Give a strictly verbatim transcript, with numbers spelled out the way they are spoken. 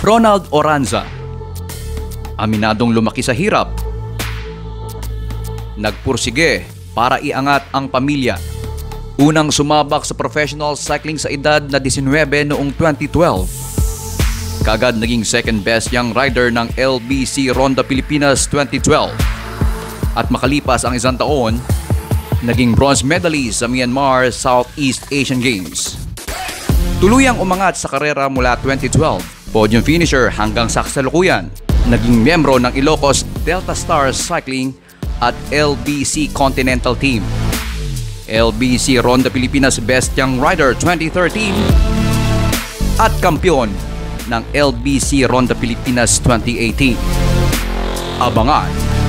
Ronald Oranza, aminadong lumaki sa hirap, nagpursige para iangat ang pamilya. Unang sumabak sa professional cycling sa edad na nineteen noong twenty twelve. Kagad naging second best young rider ng L B C Ronda Pilipinas twenty twelve. At makalipas ang isang taon, naging bronze medalist sa Myanmar Southeast Asian Games. Tuluyang umangat sa karera mula twenty twelve, podium finisher hanggang sa kasalukuyan. Naging miyembro ng Ilocos Delta Stars Cycling at L B C Continental Team, L B C Ronda Pilipinas Best Young Rider twenty thirteen at kampiyon ng L B C Ronda Pilipinas twenty eighteen. Abangan